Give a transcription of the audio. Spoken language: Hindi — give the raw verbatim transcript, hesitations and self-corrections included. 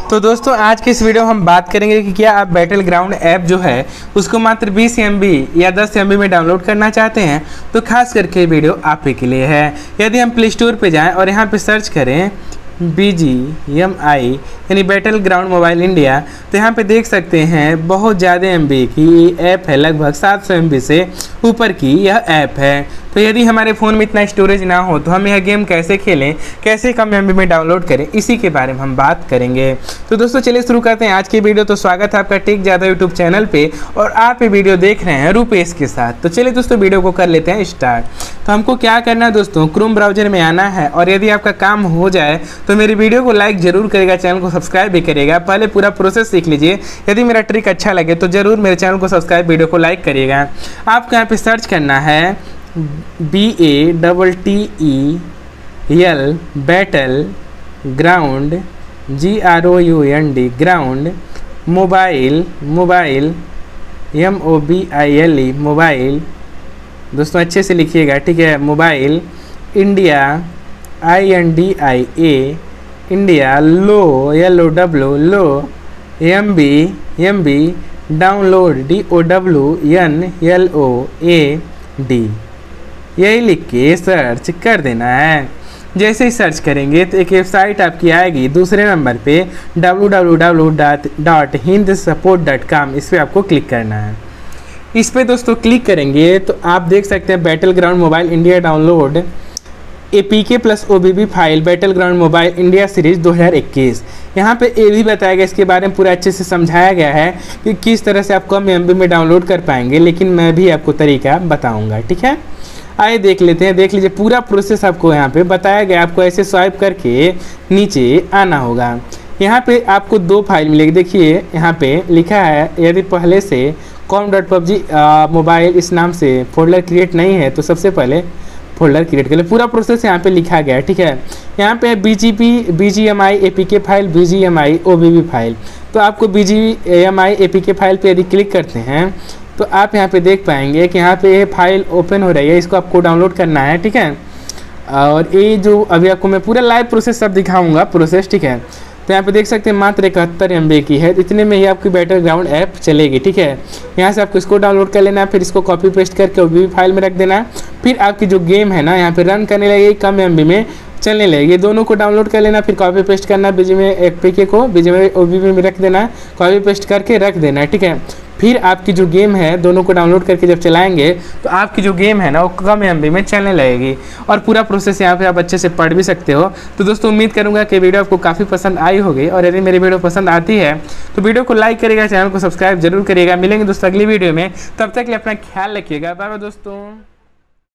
तो दोस्तों आज के इस वीडियो में हम बात करेंगे कि क्या आप बैटल ग्राउंड ऐप जो है उसको मात्र बीस एम बी या दस एम बी में डाउनलोड करना चाहते हैं तो खास करके ये वीडियो आप ही के लिए है। यदि हम प्ले स्टोर पे जाएं और यहाँ पे सर्च करें बी जी एम आई यानी बैटल ग्राउंड मोबाइल इंडिया तो यहाँ पे देख सकते हैं बहुत ज़्यादा एम बी की ऐप है, लगभग सात सौ एम बी से ऊपर की यह ऐप है। तो यदि हमारे फ़ोन में इतना स्टोरेज ना हो तो हम यह गेम कैसे खेलें, कैसे कम एम बी में डाउनलोड करें, इसी के बारे में हम बात करेंगे। तो दोस्तों चलिए शुरू करते हैं आज की वीडियो। तो स्वागत है आपका टेक ज़्यादा यूट्यूब चैनल पे और आप ये वीडियो देख रहे हैं रुपेश के साथ। तो चलिए दोस्तों वीडियो को कर लेते हैं स्टार्ट। तो हमको क्या करना है दोस्तों, क्रोम ब्राउजर में आना है और यदि आपका काम हो जाए तो मेरी वीडियो को लाइक जरूर करेगा, चैनल को सब्सक्राइब भी करेगा। पहले पूरा प्रोसेस सीख लीजिए। यदि मेरा ट्रिक अच्छा लगे तो ज़रूर मेरे चैनल को सब्सक्राइब, वीडियो को लाइक करिएगा। आपको यहाँ पे सर्च करना है B A double T E L battle ground G R O U N D ground mobile mobile M O B I L E mobile. दोस्तों अच्छे से लिखिएगा, ठीक है। Mobile India I N D I A India low L O W low M B M B download D O W N L O A D. यही लिख के सर्च कर देना है। जैसे ही सर्च करेंगे तो एक वेबसाइट आपकी आएगी दूसरे नंबर पे W W W dot Hind support dot com. इस पर आपको क्लिक करना है। इस पर दोस्तों क्लिक करेंगे तो आप देख सकते हैं battle ground mobile India download A P K plus O B B file battle ground mobile India series दो हज़ार इक्कीस। यहाँ पे ये भी बताया गया, इसके बारे में पूरा अच्छे से समझाया गया है कि किस तरह से आप कम एम बी में डाउनलोड कर पाएंगे, लेकिन मैं भी आपको तरीका बताऊँगा, ठीक है। आइए देख लेते हैं। देख लीजिए पूरा प्रोसेस आपको यहाँ पे बताया गया। आपको ऐसे स्वाइप करके नीचे आना होगा। यहाँ पे आपको दो फाइल मिलेगी। देखिए यहाँ पे लिखा है यदि पहले से कॉम डॉट पबजी मोबाइल इस नाम से फोल्डर क्रिएट नहीं है तो सबसे पहले फोल्डर क्रिएट कर ले। पूरा प्रोसेस यहाँ पे लिखा गया है, ठीक है। यहाँ पे B G P B G M I A P K file B G M I O B B file. तो आपको B G M I A P K file पे यदि क्लिक करते हैं तो आप यहाँ पे देख पाएंगे कि यहाँ पे ये फाइल ओपन हो रही है। इसको आपको डाउनलोड करना है, ठीक है। और ये जो अभी आपको मैं पूरा लाइव प्रोसेस सब दिखाऊंगा प्रोसेस, ठीक है। तो यहाँ पे देख सकते हैं मात्र इकहत्तर एम बी की है। इतने में ही आपकी बैटल ग्राउंड ऐप चलेगी, ठीक है। यहाँ से आपको इसको डाउनलोड कर लेना है, फिर इसको कॉपी पेस्ट करके ओ बी बी फाइल में रख देना है। फिर आपकी जो गेम है ना यहाँ पे रन करने लगेगी, कम एम बी में चलने लगेगी। ये दोनों को डाउनलोड कर लेना, फिर कॉपी पेस्ट करना, बीजी में एक पी के को बीजी में ओ बी बी में रख देना है, कॉपी पेस्ट करके रख देना है, ठीक है। फिर आपकी जो गेम है दोनों को डाउनलोड करके जब चलाएंगे तो आपकी जो गेम है ना वो कम एम बी में चलने लगेगी। और पूरा प्रोसेस यहाँ पे आप अच्छे से पढ़ भी सकते हो। तो दोस्तों उम्मीद करूँगा कि वीडियो आपको काफ़ी पसंद आई होगी और यदि मेरी वीडियो पसंद आती है तो वीडियो को लाइक करिएगा, चैनल को सब्सक्राइब जरूर करिएगा। मिलेंगे दोस्तों अगली वीडियो में, तब तक के लिए अपना ख्याल रखिएगा। बाय बाय दोस्तों।